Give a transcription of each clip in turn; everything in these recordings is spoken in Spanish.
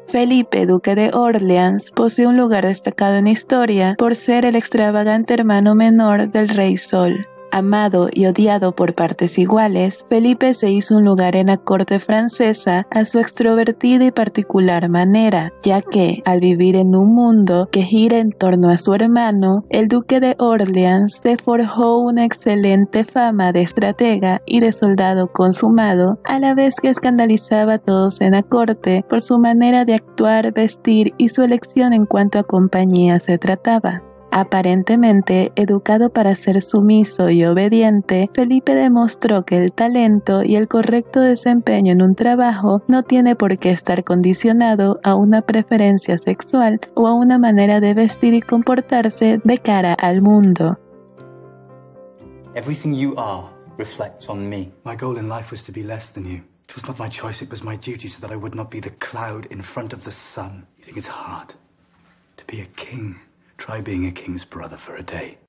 Felipe, duque de Orleans, posee un lugar destacado en la historia por ser el extravagante hermano menor del Rey Sol. Amado y odiado por partes iguales, Felipe se hizo un lugar en la corte francesa a su extrovertida y particular manera, ya que, al vivir en un mundo que gira en torno a su hermano, el duque de Orleans se forjó una excelente fama de estratega y de soldado consumado, a la vez que escandalizaba a todos en la corte por su manera de actuar, vestir y su elección en cuanto a compañía se trataba. Aparentemente educado para ser sumiso y obediente, Felipe demostró que el talento y el correcto desempeño en un trabajo no tiene por qué estar condicionado a una preferencia sexual o a una manera de vestir y comportarse de cara al mundo. Everything you are reflects on me. My goal in life was to be less than you. It was not my choice, it was my duty so that I would not be the cloud in front of the sun. You think it's hard to be a king? Try being a king's brother for a day.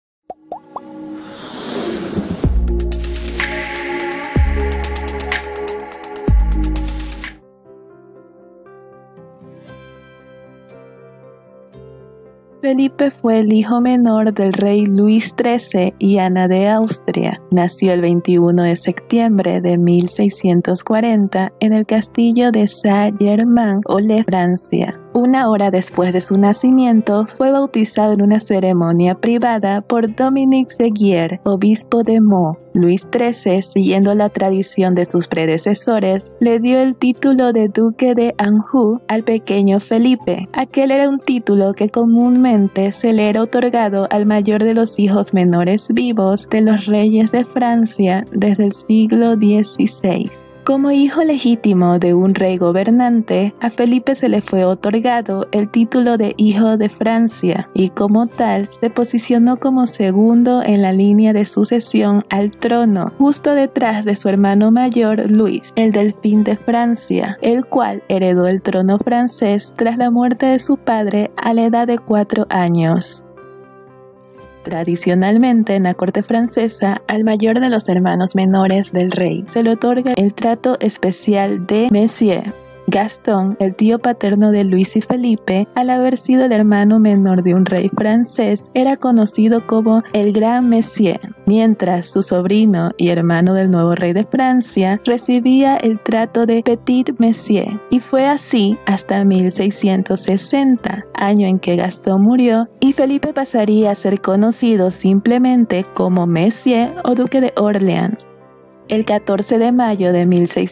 Felipe fue el hijo menor del rey Luis XIII y Ana de Austria. Nació el 21 de septiembre de 1640 en el castillo de Saint-Germain-en-Laye, Francia. Una hora después de su nacimiento, fue bautizado en una ceremonia privada por Dominique Seguier, obispo de Meaux. Luis XIII, siguiendo la tradición de sus predecesores, le dio el título de duque de Anjou al pequeño Felipe. Aquel era un título que comúnmente se le era otorgado al mayor de los hijos menores vivos de los reyes de Francia desde el siglo XVI. Como hijo legítimo de un rey gobernante, a Felipe se le fue otorgado el título de hijo de Francia y como tal se posicionó como segundo en la línea de sucesión al trono, justo detrás de su hermano mayor Luis, el delfín de Francia, el cual heredó el trono francés tras la muerte de su padre a la edad de 4 años. Tradicionalmente, en la corte francesa, al mayor de los hermanos menores del rey se le otorga el trato especial de Monsieur. Gastón, el tío paterno de Luis y Felipe, al haber sido el hermano menor de un rey francés, era conocido como el Gran Monsieur, mientras su sobrino y hermano del nuevo rey de Francia recibía el trato de Petit Monsieur, y fue así hasta 1660, año en que Gastón murió, y Felipe pasaría a ser conocido simplemente como Monsieur o Duque de Orleans. El 14 de mayo de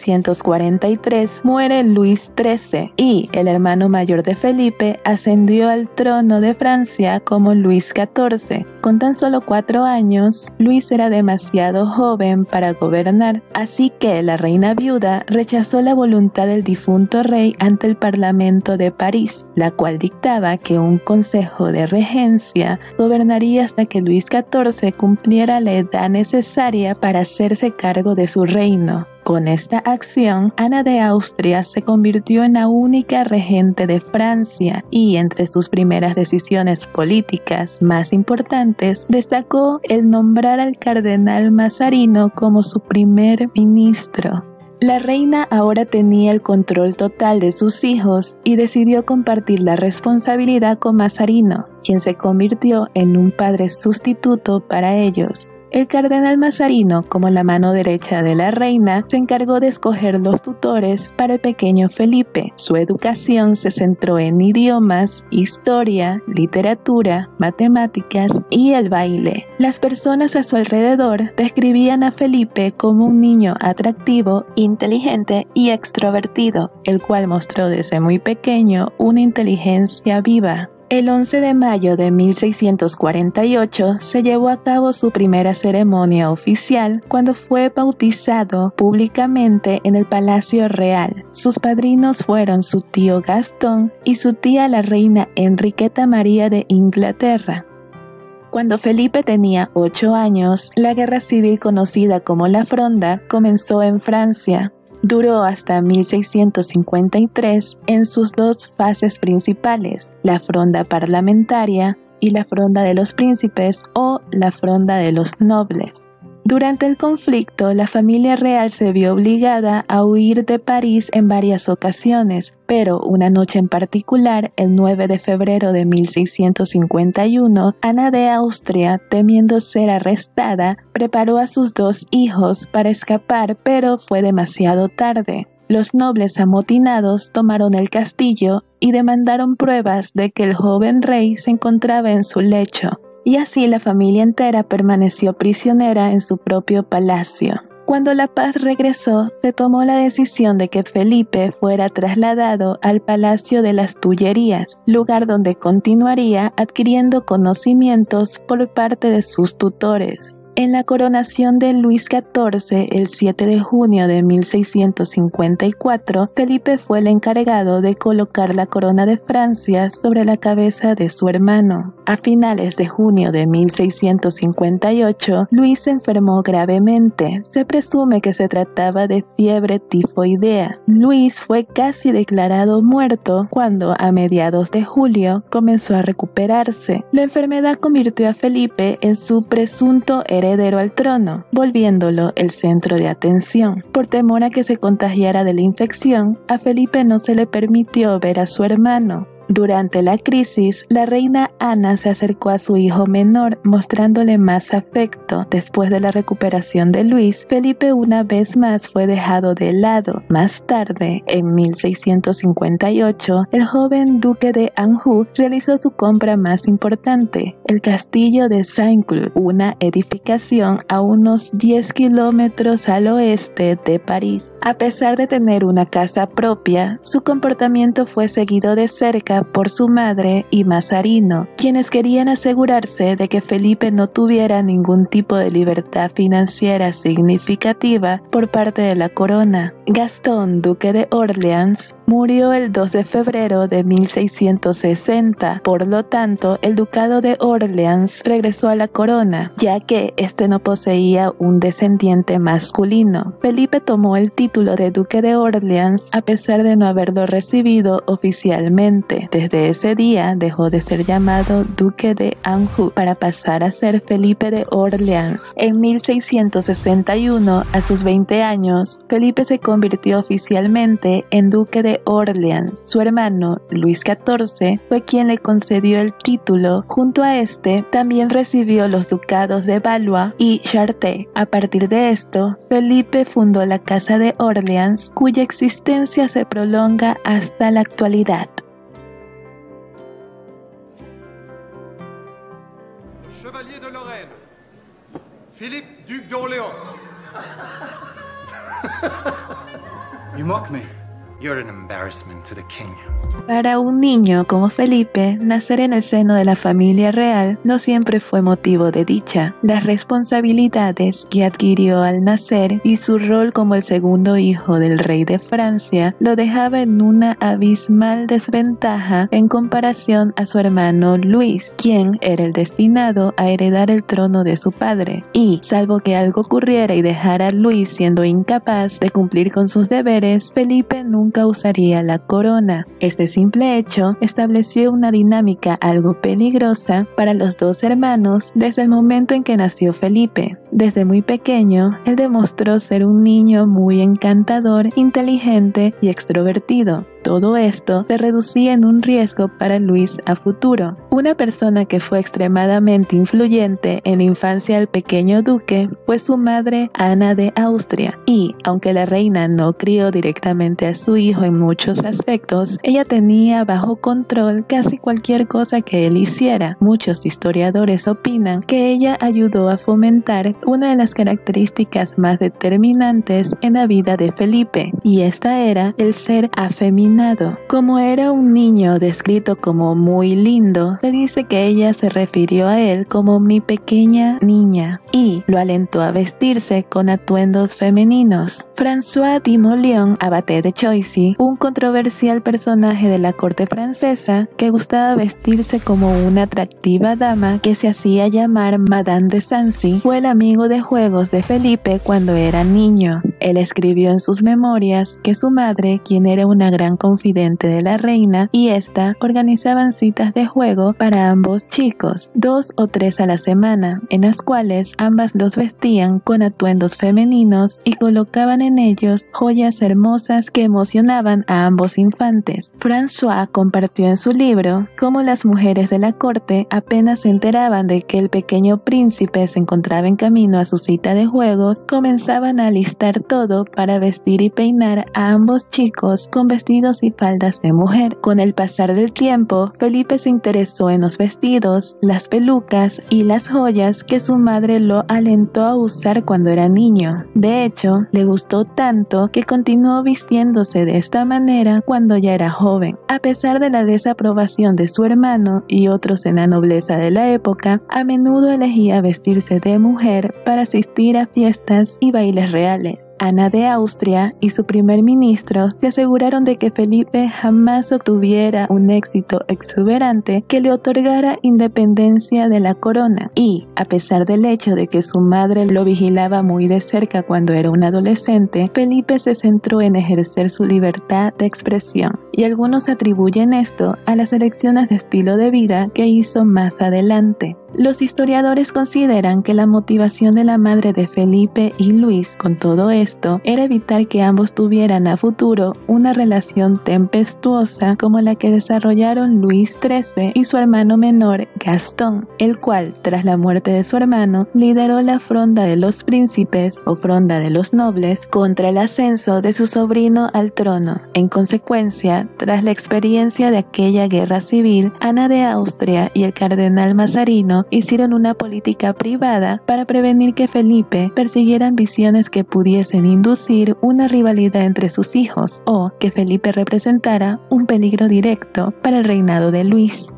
1643 muere Luis XIII y el hermano mayor de Felipe ascendió al trono de Francia como Luis XIV. Con tan solo 4 años, Luis era demasiado joven para gobernar, así que la reina viuda rechazó la voluntad del difunto rey ante el Parlamento de París, la cual dictaba que un consejo de regencia gobernaría hasta que Luis XIV cumpliera la edad necesaria para hacerse cargo de su reino. Con esta acción, Ana de Austria se convirtió en la única regente de Francia y entre sus primeras decisiones políticas más importantes destacó el nombrar al cardenal Mazarino como su primer ministro. La reina ahora tenía el control total de sus hijos y decidió compartir la responsabilidad con Mazarino, quien se convirtió en un padre sustituto para ellos. El cardenal Mazarino, como la mano derecha de la reina, se encargó de escoger los tutores para el pequeño Felipe. Su educación se centró en idiomas, historia, literatura, matemáticas y el baile. Las personas a su alrededor describían a Felipe como un niño atractivo, inteligente y extrovertido, el cual mostró desde muy pequeño una inteligencia viva. El 11 de mayo de 1648 se llevó a cabo su primera ceremonia oficial cuando fue bautizado públicamente en el Palacio Real. Sus padrinos fueron su tío Gastón y su tía la reina Enriqueta María de Inglaterra. Cuando Felipe tenía 8 años, la guerra civil conocida como la Fronda comenzó en Francia. Duró hasta 1653 en sus 2 fases principales, la fronda parlamentaria y la fronda de los príncipes o la fronda de los nobles. Durante el conflicto, la familia real se vio obligada a huir de París en varias ocasiones, pero una noche en particular, el 9 de febrero de 1651, Ana de Austria, temiendo ser arrestada, preparó a sus 2 hijos para escapar, pero fue demasiado tarde. Los nobles amotinados tomaron el castillo y demandaron pruebas de que el joven rey se encontraba en su lecho. Y así la familia entera permaneció prisionera en su propio palacio. Cuando la paz regresó, se tomó la decisión de que Felipe fuera trasladado al Palacio de las Tullerías, lugar donde continuaría adquiriendo conocimientos por parte de sus tutores. En la coronación de Luis XIV, el 7 de junio de 1654, Felipe fue el encargado de colocar la corona de Francia sobre la cabeza de su hermano. A finales de junio de 1658, Luis se enfermó gravemente. Se presume que se trataba de fiebre tifoidea. Luis fue casi declarado muerto cuando, a mediados de julio, comenzó a recuperarse. La enfermedad convirtió a Felipe en su presunto heredero al trono, volviéndolo el centro de atención. Por temor a que se contagiara de la infección, a Felipe no se le permitió ver a su hermano. Durante la crisis, la reina Ana se acercó a su hijo menor, mostrándole más afecto. Después de la recuperación de Luis, Felipe una vez más fue dejado de lado. Más tarde, en 1658, el joven duque de Anjou realizó su compra más importante, el castillo de Saint-Cloud, una edificación a unos 10 kilómetros al oeste de París. A pesar de tener una casa propia, su comportamiento fue seguido de cerca por su madre y Mazarino, quienes querían asegurarse de que Felipe no tuviera ningún tipo de libertad financiera significativa por parte de la corona. Gastón, duque de Orleans, murió el 2 de febrero de 1660, por lo tanto, el ducado de Orleans regresó a la corona, ya que este no poseía un descendiente masculino. Felipe tomó el título de duque de Orleans a pesar de no haberlo recibido oficialmente. Desde ese día dejó de ser llamado duque de Anjou para pasar a ser Felipe de Orleans. En 1661, a sus 20 años, Felipe se convirtió oficialmente en duque de Orleans. Su hermano, Luis XIV, fue quien le concedió el título. Junto a este, también recibió los ducados de Valois y Chartres. A partir de esto, Felipe fundó la Casa de Orleans, cuya existencia se prolonga hasta la actualidad. Chevalier de Lorraine, Philippe, duc d'Orléans. You mock me. You're an embarrassment to the king. Para un niño como Felipe, nacer en el seno de la familia real no siempre fue motivo de dicha. Las responsabilidades que adquirió al nacer y su rol como el segundo hijo del rey de Francia lo dejaba en una abismal desventaja en comparación a su hermano Luis, quien era el destinado a heredar el trono de su padre. Y, salvo que algo ocurriera y dejara a Luis siendo incapaz de cumplir con sus deberes, Felipe nunca usaría la corona. Este simple hecho estableció una dinámica algo peligrosa para los dos hermanos desde el momento en que nació Felipe. Desde muy pequeño, él demostró ser un niño muy encantador, inteligente y extrovertido. Todo esto se reducía en un riesgo para Luis a futuro. Una persona que fue extremadamente influyente en la infancia del pequeño duque fue su madre Ana de Austria, y aunque la reina no crió directamente a su hijo en muchos aspectos, ella tenía bajo control casi cualquier cosa que él hiciera. Muchos historiadores opinan que ella ayudó a fomentar una de las características más determinantes en la vida de Felipe, y esta era el ser afeminado. Como era un niño descrito como muy lindo, se dice que ella se refirió a él como mi pequeña niña y lo alentó a vestirse con atuendos femeninos. François de Mauleon, abate de Choisy, un controversial personaje de la corte francesa que gustaba vestirse como una atractiva dama que se hacía llamar Madame de Sancy, fue el amigo amigo de juegos de Felipe cuando era niño. Él escribió en sus memorias que su madre, quien era una gran confidente de la reina, y ésta organizaban citas de juego para ambos chicos, 2 o 3 a la semana, en las cuales ambas los vestían con atuendos femeninos y colocaban en ellos joyas hermosas que emocionaban a ambos infantes. François compartió en su libro cómo las mujeres de la corte apenas se enteraban de que el pequeño príncipe se encontraba en camino a su cita de juegos, comenzaban a alistar todo para vestir y peinar a ambos chicos con vestidos y faldas de mujer. Con el pasar del tiempo, Felipe se interesó en los vestidos, las pelucas y las joyas que su madre lo alentó a usar cuando era niño. De hecho, le gustó tanto que continuó vistiéndose de esta manera cuando ya era joven. A pesar de la desaprobación de su hermano y otros en la nobleza de la época, a menudo elegía vestirse de mujer para asistir a fiestas y bailes reales. Ana de Austria y su primer ministro se aseguraron de que Felipe jamás obtuviera un éxito exuberante que le otorgara independencia de la corona, y, a pesar del hecho de que su madre lo vigilaba muy de cerca cuando era un adolescente, Felipe se centró en ejercer su libertad de expresión, y algunos atribuyen esto a las elecciones de estilo de vida que hizo más adelante. Los historiadores consideran que la motivación de la madre de Felipe y Luis con todo esto era evitar que ambos tuvieran a futuro una relación tempestuosa como la que desarrollaron Luis XIII y su hermano menor Gastón, el cual, tras la muerte de su hermano, lideró la Fronda de los Príncipes o Fronda de los Nobles contra el ascenso de su sobrino al trono. En consecuencia, tras la experiencia de aquella guerra civil, Ana de Austria y el cardenal Mazarino hicieron una política privada para prevenir que Felipe persiguiera ambiciones que pudiesen inducir una rivalidad entre sus hijos o que Felipe representara un peligro directo para el reinado de Luis.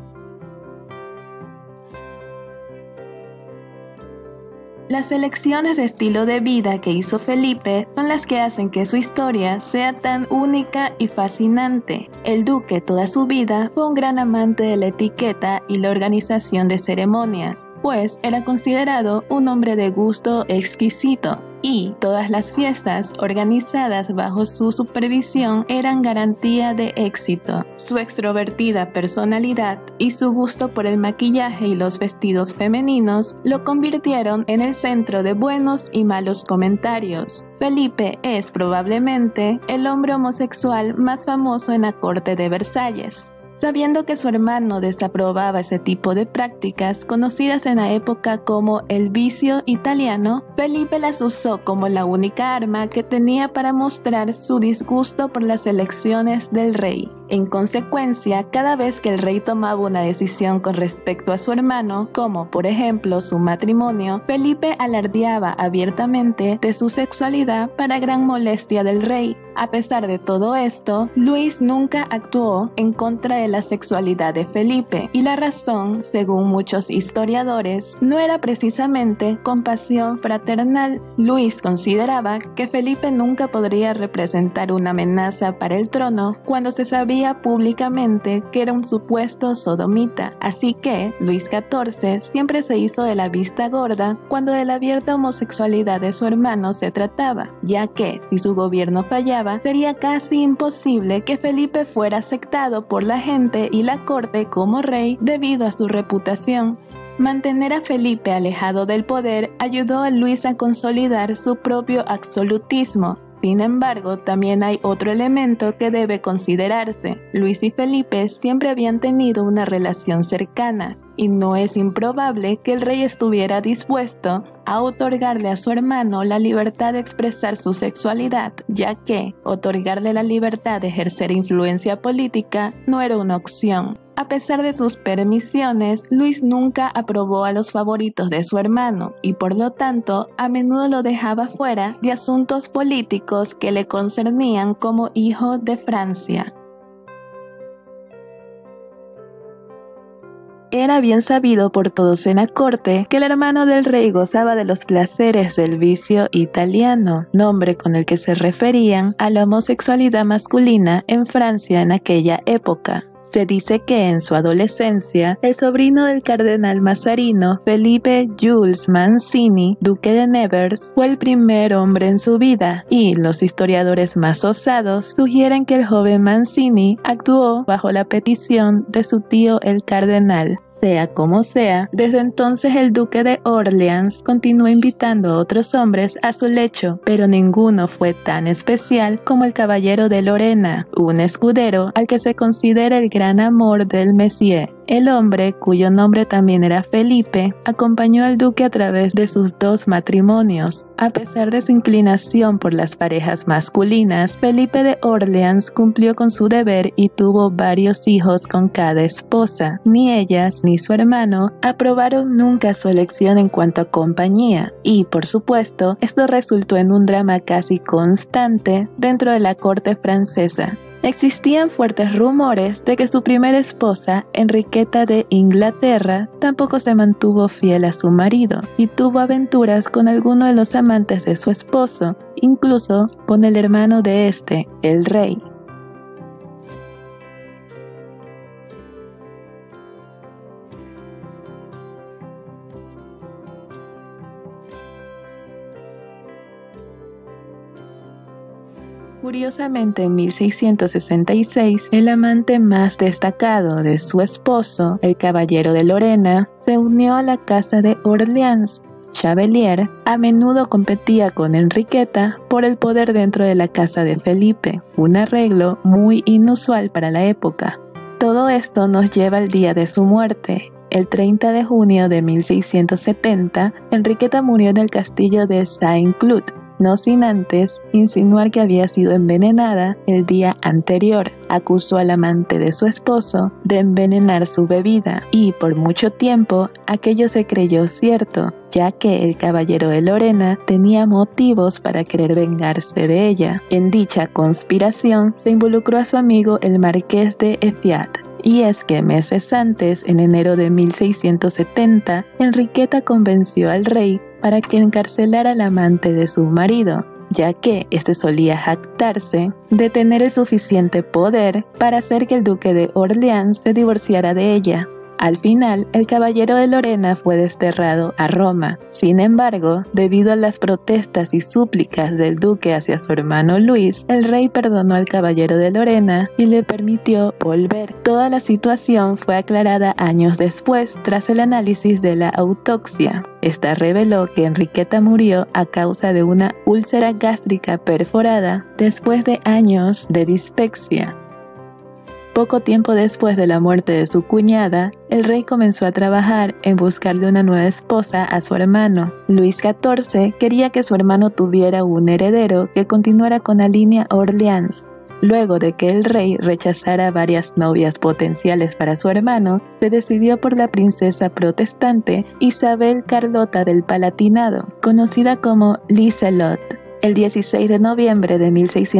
Las elecciones de estilo de vida que hizo Felipe son las que hacen que su historia sea tan única y fascinante. El duque toda su vida fue un gran amante de la etiqueta y la organización de ceremonias, pues era considerado un hombre de gusto exquisito, y todas las fiestas organizadas bajo su supervisión eran garantía de éxito. Su extrovertida personalidad y su gusto por el maquillaje y los vestidos femeninos lo convirtieron en el centro de buenos y malos comentarios. Felipe es probablemente el hombre homosexual más famoso en la corte de Versalles. Sabiendo que su hermano desaprobaba ese tipo de prácticas, conocidas en la época como el vicio italiano, Felipe las usó como la única arma que tenía para mostrar su disgusto por las elecciones del rey. En consecuencia, cada vez que el rey tomaba una decisión con respecto a su hermano, como por ejemplo su matrimonio, Felipe alardeaba abiertamente de su sexualidad para gran molestia del rey. A pesar de todo esto, Luis nunca actuó en contra de la sexualidad de Felipe, y la razón, según muchos historiadores, no era precisamente compasión fraternal. Luis consideraba que Felipe nunca podría representar una amenaza para el trono cuando se sabía públicamente que era un supuesto sodomita, así que Luis XIV siempre se hizo de la vista gorda cuando de la abierta homosexualidad de su hermano se trataba, ya que si su gobierno fallaba, sería casi imposible que Felipe fuera aceptado por la gente y la corte como rey debido a su reputación. Mantener a Felipe alejado del poder ayudó a Luis a consolidar su propio absolutismo. Sin embargo, también hay otro elemento que debe considerarse. Luis y Felipe siempre habían tenido una relación cercana, y no es improbable que el rey estuviera dispuesto a otorgarle a su hermano la libertad de expresar su sexualidad, ya que otorgarle la libertad de ejercer influencia política no era una opción. A pesar de sus permisiones, Luis nunca aprobó a los favoritos de su hermano y por lo tanto a menudo lo dejaba fuera de asuntos políticos que le concernían como hijo de Francia. Era bien sabido por todos en la corte que el hermano del rey gozaba de los placeres del vicio italiano, nombre con el que se referían a la homosexualidad masculina en Francia en aquella época. Se dice que en su adolescencia, el sobrino del cardenal Mazarino, Felipe Jules Mancini, duque de Nevers, fue el primer hombre en su vida, y los historiadores más osados sugieren que el joven Mancini actuó bajo la petición de su tío el cardenal. Sea como sea, desde entonces el duque de Orleans continuó invitando a otros hombres a su lecho, pero ninguno fue tan especial como el caballero de Lorena, un escudero al que se considera el gran amor del Messier. El hombre, cuyo nombre también era Felipe, acompañó al duque a través de sus 2 matrimonios. A pesar de su inclinación por las parejas masculinas, Felipe de Orleans cumplió con su deber y tuvo varios hijos con cada esposa. Ni ellas ni su hermano aprobaron nunca su elección en cuanto a compañía, y por supuesto, esto resultó en un drama casi constante dentro de la corte francesa. Existían fuertes rumores de que su primera esposa, Enriqueta de Inglaterra, tampoco se mantuvo fiel a su marido y tuvo aventuras con alguno de los amantes de su esposo, incluso con el hermano de este, el rey. Curiosamente, en 1666, el amante más destacado de su esposo, el caballero de Lorena, se unió a la casa de Orleans. Chavelier a menudo competía con Enriqueta por el poder dentro de la casa de Felipe, un arreglo muy inusual para la época. Todo esto nos lleva al día de su muerte. El 30 de junio de 1670, Enriqueta murió en el castillo de Saint-Cloud, no sin antes insinuar que había sido envenenada el día anterior. Acusó al amante de su esposo de envenenar su bebida y por mucho tiempo aquello se creyó cierto, ya que el caballero de Lorena tenía motivos para querer vengarse de ella. En dicha conspiración se involucró a su amigo el marqués de Effiat. Y es que meses antes, en enero de 1670, Enriqueta convenció al rey para que encarcelara al amante de su marido, ya que éste solía jactarse de tener el suficiente poder para hacer que el duque de Orleans se divorciara de ella. Al final, el caballero de Lorena fue desterrado a Roma. Sin embargo, debido a las protestas y súplicas del duque hacia su hermano Luis, el rey perdonó al caballero de Lorena y le permitió volver. Toda la situación fue aclarada años después, tras el análisis de la autopsia. Esta reveló que Enriqueta murió a causa de una úlcera gástrica perforada después de años de dispepsia. Poco tiempo después de la muerte de su cuñada, el rey comenzó a trabajar en buscarle una nueva esposa a su hermano. Luis XIV quería que su hermano tuviera un heredero que continuara con la línea Orleans. Luego de que el rey rechazara varias novias potenciales para su hermano, se decidió por la princesa protestante Isabel Carlota del Palatinado, conocida como Liselotte. El 16 de noviembre de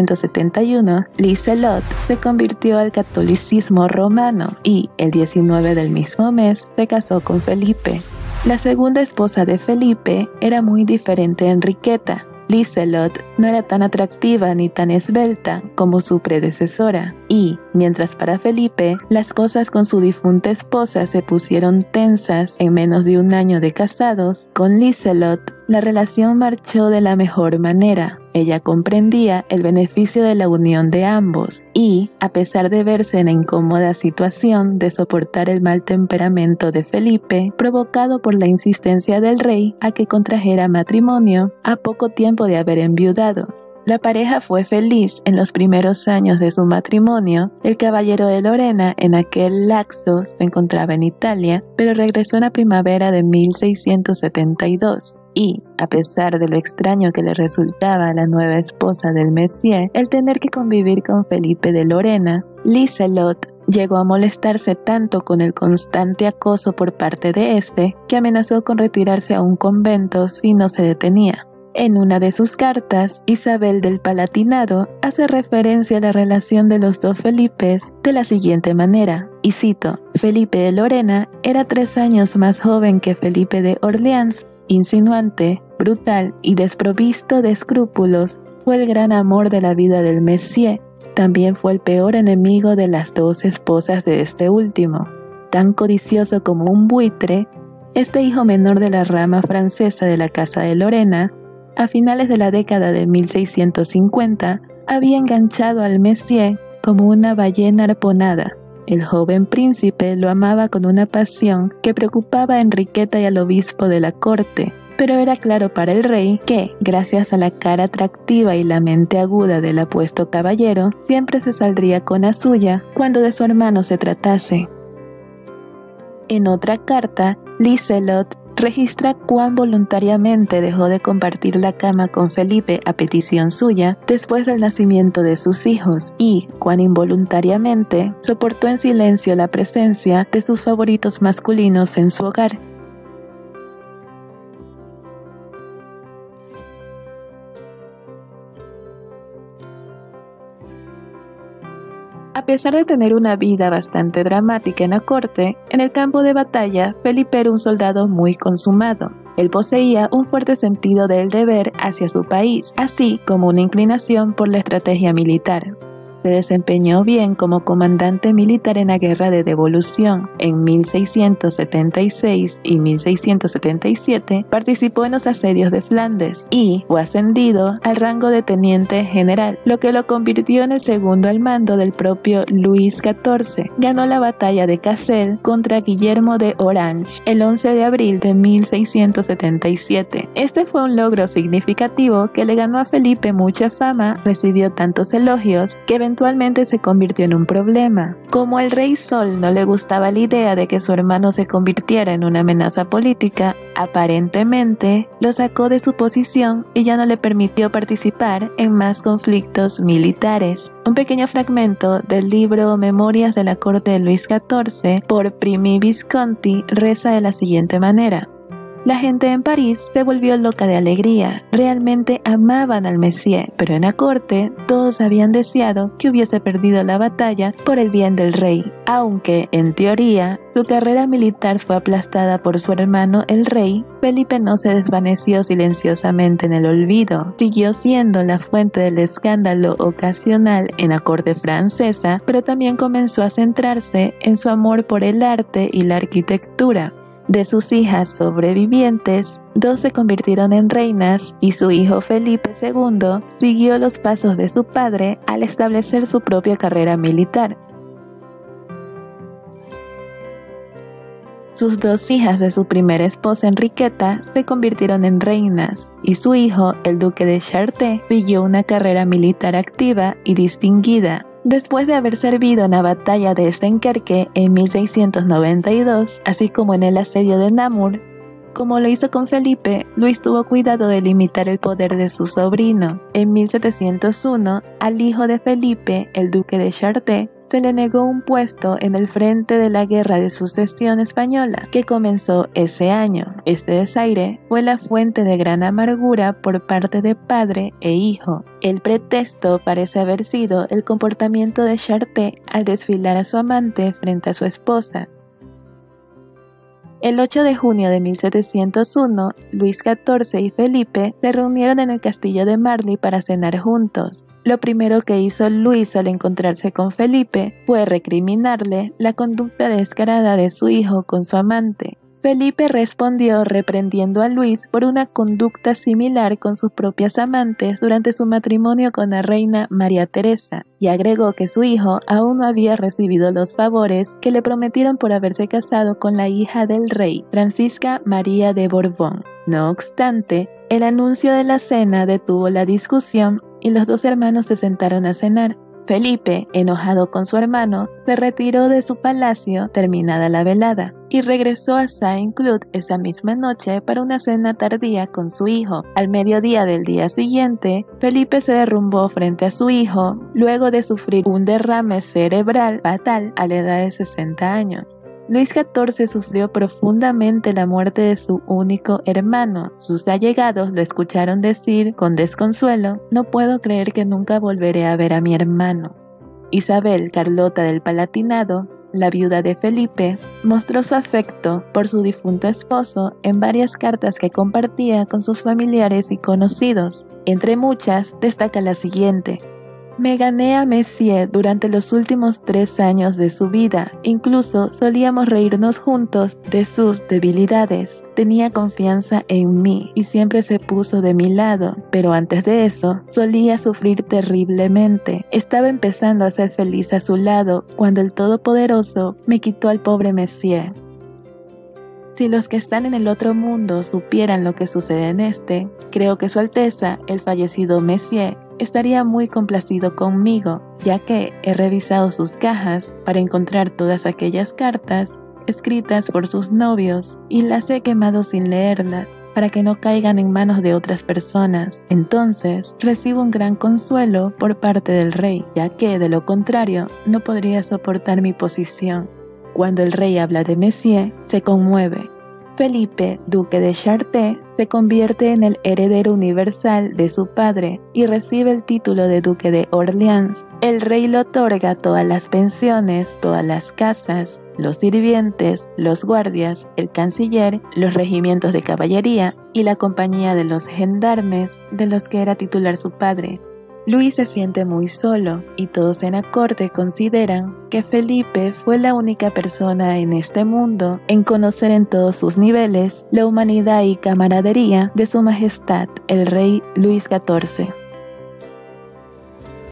1671, Liselotte se convirtió al catolicismo romano y, el 19 del mismo mes, se casó con Felipe. La segunda esposa de Felipe era muy diferente a Enriqueta. Liselotte no era tan atractiva ni tan esbelta como su predecesora, y, mientras para Felipe, las cosas con su difunta esposa se pusieron tensas en menos de un año de casados, con Liselotte la relación marchó de la mejor manera. Ella comprendía el beneficio de la unión de ambos y, a pesar de verse en la incómoda situación de soportar el mal temperamento de Felipe, provocado por la insistencia del rey a que contrajera matrimonio a poco tiempo de haber enviudado. La pareja fue feliz en los primeros años de su matrimonio. El caballero de Lorena en aquel lapso se encontraba en Italia, pero regresó en la primavera de 1672. Y, a pesar de lo extraño que le resultaba a la nueva esposa del Messier el tener que convivir con Felipe de Lorena, Liselotte llegó a molestarse tanto con el constante acoso por parte de este que amenazó con retirarse a un convento si no se detenía. En una de sus cartas, Isabel del Palatinado hace referencia a la relación de los dos Felipes de la siguiente manera, y cito: Felipe de Lorena era 3 años más joven que Felipe de Orleans. Insinuante, brutal y desprovisto de escrúpulos, fue el gran amor de la vida del Messier. también fue el peor enemigo de las dos esposas de este último. Tan codicioso como un buitre, este hijo menor de la rama francesa de la Casa de Lorena, a finales de la década de 1650, había enganchado al Messier como una ballena arponada. El joven príncipe lo amaba con una pasión que preocupaba a Enriqueta y al obispo de la corte, pero era claro para el rey que, gracias a la cara atractiva y la mente aguda del apuesto caballero, siempre se saldría con la suya cuando de su hermano se tratase. En otra carta, Liselot registra cuán voluntariamente dejó de compartir la cama con Felipe a petición suya después del nacimiento de sus hijos y cuán involuntariamente soportó en silencio la presencia de sus favoritos masculinos en su hogar. A pesar de tener una vida bastante dramática en la corte, en el campo de batalla, Felipe era un soldado muy consumado. Él poseía un fuerte sentido del deber hacia su país, así como una inclinación por la estrategia militar. Se desempeñó bien como comandante militar en la Guerra de Devolución. En 1676 y 1677 participó en los asedios de Flandes y fue ascendido al rango de teniente general, lo que lo convirtió en el segundo al mando del propio Luis XIV. Ganó la batalla de Cassel contra Guillermo de Orange el 11 de abril de 1677. Este fue un logro significativo que le ganó a Felipe mucha fama, recibió tantos elogios que eventualmente se convirtió en un problema. Como al rey Sol no le gustaba la idea de que su hermano se convirtiera en una amenaza política, aparentemente lo sacó de su posición y ya no le permitió participar en más conflictos militares. Un pequeño fragmento del libro Memorias de la corte de Luis XIV por Primi Visconti reza de la siguiente manera: la gente en París se volvió loca de alegría, realmente amaban al Messier, pero en la corte todos habían deseado que hubiese perdido la batalla por el bien del rey. Aunque, en teoría, su carrera militar fue aplastada por su hermano el rey, Felipe no se desvaneció silenciosamente en el olvido. Siguió siendo la fuente del escándalo ocasional en la corte francesa, pero también comenzó a centrarse en su amor por el arte y la arquitectura. De sus hijas sobrevivientes, 2 se convirtieron en reinas y su hijo Felipe II siguió los pasos de su padre al establecer su propia carrera militar. Sus 2 hijas de su primera esposa Enriqueta se convirtieron en reinas y su hijo, el duque de Chartres, siguió una carrera militar activa y distinguida. Después de haber servido en la batalla de Dunkerque en 1692, así como en el asedio de Namur, como lo hizo con Felipe, Luis tuvo cuidado de limitar el poder de su sobrino. En 1701, al hijo de Felipe, el duque de Chartres, se le negó un puesto en el frente de la Guerra de Sucesión Española, que comenzó ese año. Este desaire fue la fuente de gran amargura por parte de padre e hijo. El pretexto parece haber sido el comportamiento de Chartres al desfilar a su amante frente a su esposa. El 8 de junio de 1701, Luis XIV y Felipe se reunieron en el castillo de Marly para cenar juntos. Lo primero que hizo Luis al encontrarse con Felipe fue recriminarle la conducta descarada de su hijo con su amante. Felipe respondió reprendiendo a Luis por una conducta similar con sus propias amantes durante su matrimonio con la reina María Teresa, y agregó que su hijo aún no había recibido los favores que le prometieron por haberse casado con la hija del rey, Francisca María de Borbón. No obstante, el anuncio de la cena detuvo la discusión y los 2 hermanos se sentaron a cenar. Felipe, enojado con su hermano, se retiró de su palacio terminada la velada y regresó a Saint-Cloud esa misma noche para una cena tardía con su hijo. Al mediodía del día siguiente, Felipe se derrumbó frente a su hijo luego de sufrir un derrame cerebral fatal a la edad de 60 años. Luis XIV sufrió profundamente la muerte de su único hermano. Sus allegados lo escucharon decir con desconsuelo: "No puedo creer que nunca volveré a ver a mi hermano". Isabel Carlota del Palatinado, la viuda de Felipe, mostró su afecto por su difunto esposo en varias cartas que compartía con sus familiares y conocidos. Entre muchas, destaca la siguiente: Me gané a Messier durante los últimos 3 años de su vida. Incluso solíamos reírnos juntos de sus debilidades. Tenía confianza en mí y siempre se puso de mi lado, pero antes de eso solía sufrir terriblemente. Estaba empezando a ser feliz a su lado cuando el Todopoderoso me quitó al pobre Messier. Si los que están en el otro mundo supieran lo que sucede en este, creo que Su Alteza, el fallecido Messier, estaría muy complacido conmigo, ya que he revisado sus cajas para encontrar todas aquellas cartas escritas por sus novios y las he quemado sin leerlas para que no caigan en manos de otras personas. Entonces, recibo un gran consuelo por parte del rey, ya que, de lo contrario, no podría soportar mi posición. Cuando el rey habla de Messier, se conmueve. Felipe, duque de Chartres, se convierte en el heredero universal de su padre y recibe el título de duque de Orleans. El rey le otorga todas las pensiones, todas las casas, los sirvientes, los guardias, el canciller, los regimientos de caballería y la compañía de los gendarmes de los que era titular su padre. Luis se siente muy solo y todos en la corte consideran que Felipe fue la única persona en este mundo en conocer en todos sus niveles la humanidad y camaradería de su majestad el rey Luis XIV.